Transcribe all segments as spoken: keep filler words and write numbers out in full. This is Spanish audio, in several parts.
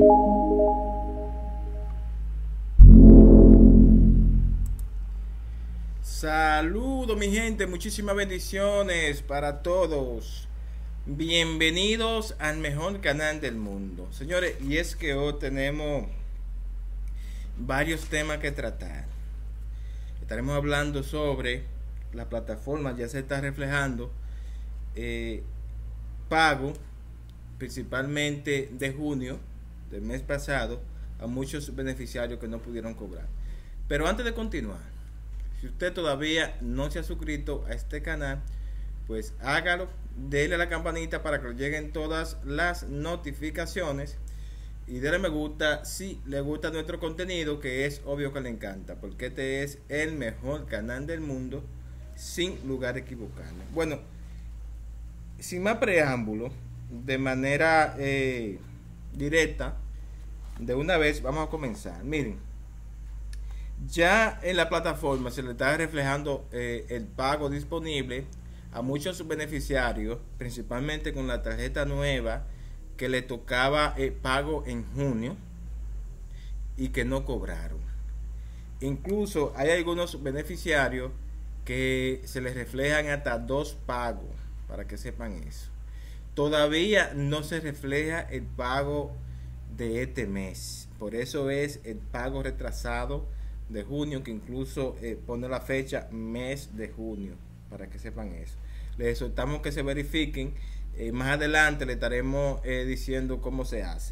Saludos mi gente, muchísimas bendiciones para todos. Bienvenidos al mejor canal del mundo. Señores, y es que hoy tenemos varios temas que tratar. Estaremos hablando sobre la plataforma, ya se está reflejando eh, pago, principalmente de junio del mes pasado, a muchos beneficiarios que no pudieron cobrar. Pero antes de continuar, si usted todavía no se ha suscrito a este canal, pues hágalo, déle a la campanita para que le lleguen todas las notificaciones y déle me gusta si le gusta nuestro contenido, que es obvio que le encanta, porque este es el mejor canal del mundo, sin lugar a equivocarme. Bueno, sin más preámbulo, de manera eh, directa, de una vez vamos a comenzar. Miren, ya en la plataforma se le está reflejando eh, el pago disponible a muchos beneficiarios, principalmente con la tarjeta nueva que le tocaba el pago en junio y que no cobraron. Incluso hay algunos beneficiarios que se les reflejan hasta dos pagos, para que sepan eso. Todavía no se refleja el pago de este mes, por eso es el pago retrasado de junio, que incluso eh, pone la fecha mes de junio, para que sepan eso. Les exhortamos que se verifiquen. Eh, más adelante le estaremos eh, diciendo cómo se hace.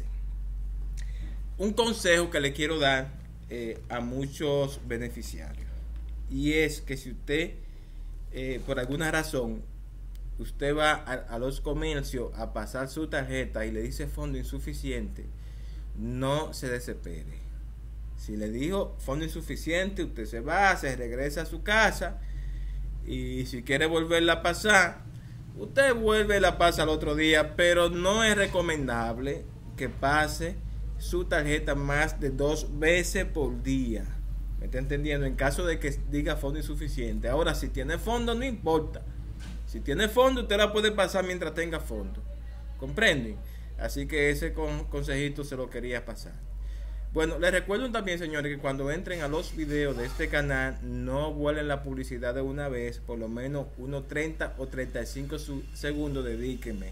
Un consejo que le quiero dar eh, a muchos beneficiarios, y es que si usted eh, por alguna razón usted va a, a los comercios a pasar su tarjeta y le dice fondo insuficiente, no se desespere. Si le dijo fondo insuficiente, usted se va, se regresa a su casa, y si quiere volverla a pasar, usted vuelve y la pasa al otro día, pero no es recomendable que pase su tarjeta más de dos veces por día. ¿Me está entendiendo? En caso de que diga fondo insuficiente. Ahora, si tiene fondo, no importa. Si tiene fondo, usted la puede pasar mientras tenga fondo. ¿Comprenden? Así que ese con, consejito se lo quería pasar. Bueno, les recuerdo también, señores, que cuando entren a los videos de este canal, no vuelen la publicidad de una vez, por lo menos unos treinta o treinta y cinco segundos, dedíquenme.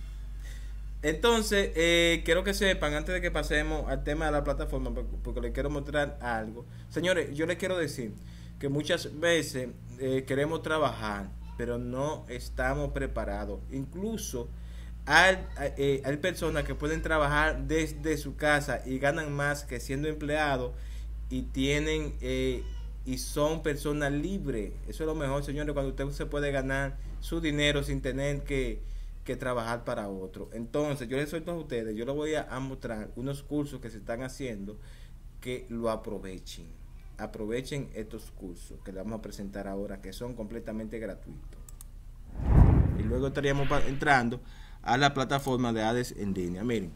Entonces, eh, quiero que sepan, antes de que pasemos al tema de la plataforma, porque les quiero mostrar algo. Señores, yo les quiero decir que muchas veces eh, queremos trabajar, pero no estamos preparados. Incluso Hay, eh, hay personas que pueden trabajar desde su casa y ganan más que siendo empleados, y tienen eh, y son personas libres. Eso es lo mejor, señores, cuando usted se puede ganar su dinero sin tener que, que trabajar para otro. Entonces yo les suelto a ustedes, yo les voy a, a mostrar unos cursos que se están haciendo, que lo aprovechen. Aprovechen estos cursos que les vamos a presentar ahora, que son completamente gratuitos. Y luego estaríamos entrando a la plataforma de Hades en línea. Miren,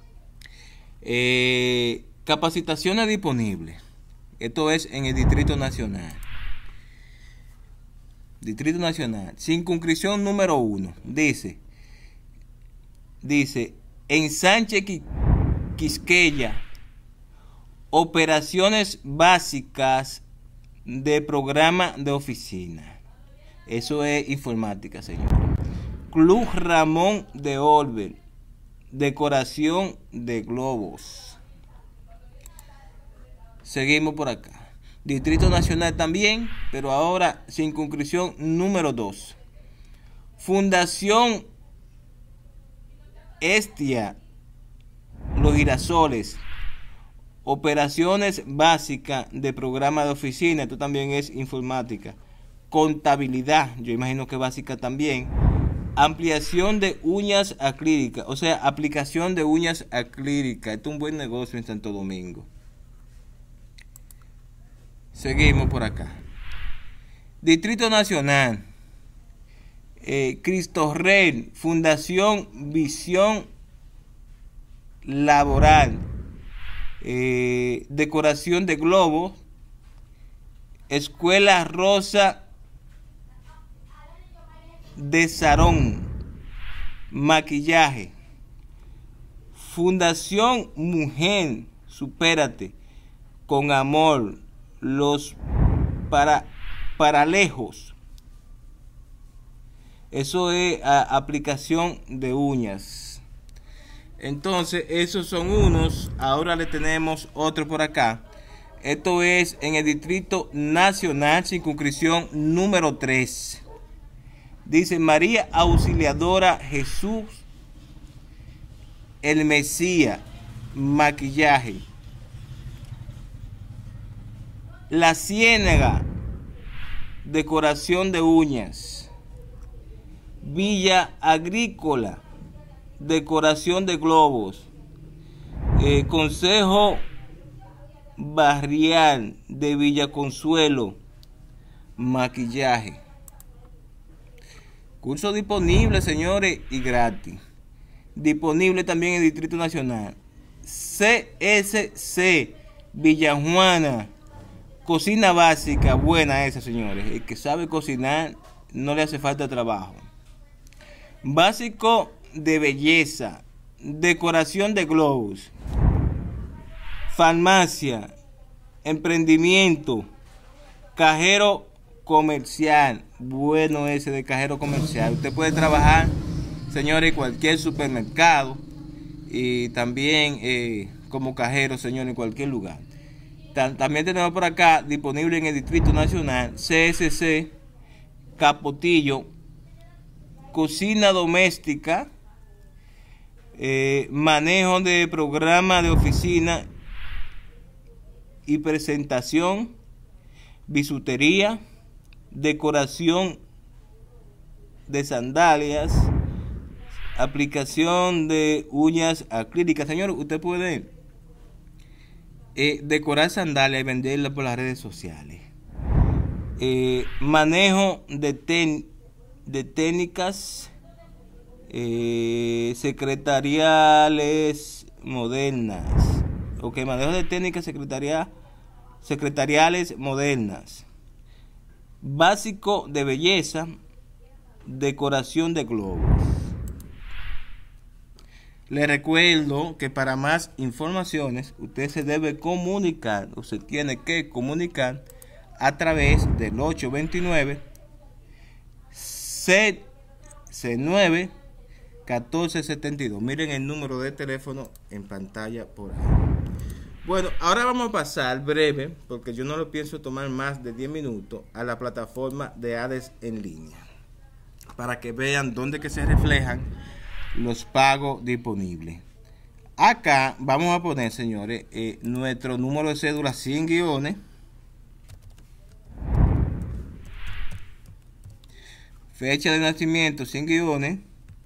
eh, capacitaciones disponibles. Esto es en el Distrito Nacional. Distrito Nacional. Circunscripción número uno. Dice, dice, en Sánchez Quisqueya, operaciones básicas de programa de oficina. Eso es informática, señor. Club Ramón de Olver, decoración de globos. Seguimos por acá. Distrito Nacional también, pero ahora circunscripción número dos. Fundación Estia, Los Girasoles, operaciones básicas de programa de oficina. Esto también es informática. Contabilidad, yo imagino que básica también. Ampliación de uñas acrílicas, o sea, aplicación de uñas acrílicas. Esto es un buen negocio en Santo Domingo. Seguimos por acá. Distrito Nacional, eh, Cristo Rey, Fundación Visión Laboral, eh, decoración de globos, Escuela Rosa de Sarón, maquillaje, Fundación Mujer, supérate con amor. Los para, paralejos. Eso es a, aplicación de uñas. Entonces, esos son unos. Ahora le tenemos otro por acá. Esto es en el Distrito Nacional, circunscripción número tres. Dice María Auxiliadora Jesús, el Mesías, maquillaje. La Ciénaga, decoración de uñas. Villa Agrícola, decoración de globos. Eh, Consejo Barrial de Villa Consuelo, maquillaje. Curso disponible, señores, y gratis. Disponible también en el Distrito Nacional. C S C Villajuana, cocina básica, buena esa, señores. El que sabe cocinar no le hace falta trabajo. Básico de belleza, decoración de globos. Farmacia, emprendimiento, cajero comercial, bueno ese de cajero comercial. Usted puede trabajar, señores, en cualquier supermercado y también eh, como cajero, señores, en cualquier lugar. También tenemos por acá disponible en el Distrito Nacional C S C Capotillo, cocina doméstica, eh, manejo de programa de oficina y presentación, bisutería, decoración de sandalias, aplicación de uñas acrílicas. Señor, usted puede eh, decorar sandalias y venderlas por las redes sociales. Eh, manejo de, ten, de técnicas eh, secretariales modernas. Ok, manejo de técnicas secretaria, secretariales modernas. Básico de belleza, decoración de globos. Le recuerdo que para más informaciones usted se debe comunicar, usted tiene que comunicar a través del ocho dos nueve C nueve uno cuatro siete dos. Miren el número de teléfono en pantalla por ahí. Bueno, ahora vamos a pasar breve, porque yo no lo pienso tomar más de diez minutos, a la plataforma de Hades en línea, para que vean dónde que se reflejan los pagos disponibles. Acá vamos a poner, señores, eh, nuestro número de cédula sin guiones, fecha de nacimiento sin guiones,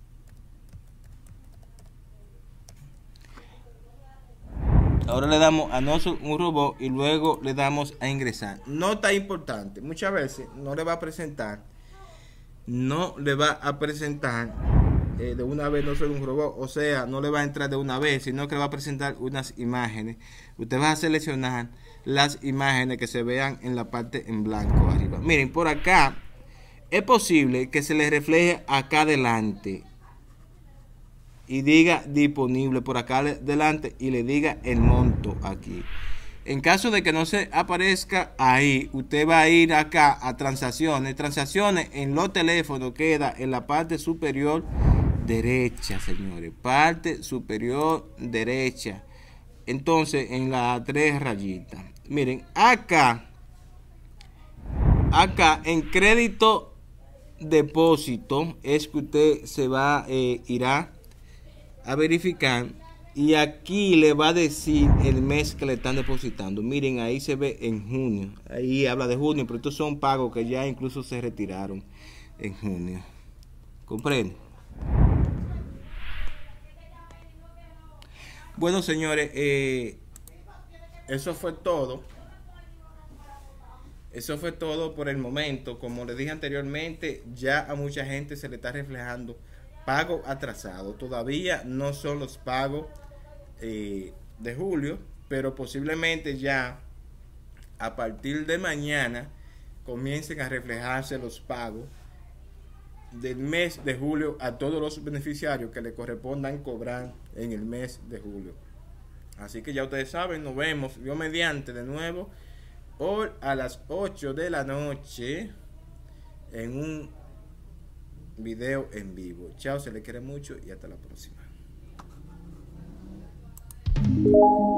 ahora le damos a no un robot y luego le damos a ingresar. Nota importante, muchas veces no le va a presentar, no le va a presentar eh, de una vez no soy un robot, o sea, no le va a entrar de una vez, sino que le va a presentar unas imágenes. Usted va a seleccionar las imágenes que se vean en la parte en blanco arriba. Miren, por acá es posible que se les refleje acá adelante y diga disponible por acá adelante y le diga el monto aquí. En caso de que no se aparezca ahí, usted va a ir acá a transacciones. Transacciones en los teléfonos queda en la parte superior derecha, señores. Parte superior derecha. Entonces, en las tres rayitas. Miren, acá, acá en crédito depósito es que usted se va, eh, irá a verificar. Y aquí le va a decir el mes que le están depositando. Miren, ahí se ve en junio. Ahí habla de junio, pero estos son pagos que ya incluso se retiraron en junio. ¿Comprende? Bueno, señores, eh, eso fue todo. Eso fue todo por el momento. Como les dije anteriormente, ya a mucha gente se le está reflejando pago atrasado. Todavía no son los pagos Eh, de julio, pero posiblemente ya a partir de mañana comiencen a reflejarse los pagos del mes de julio a todos los beneficiarios que le correspondan cobrar en el mes de julio. Así que ya ustedes saben, nos vemos yo mediante de nuevo hoy a las ocho de la noche en un video en vivo. Chao, se les quiere mucho y hasta la próxima.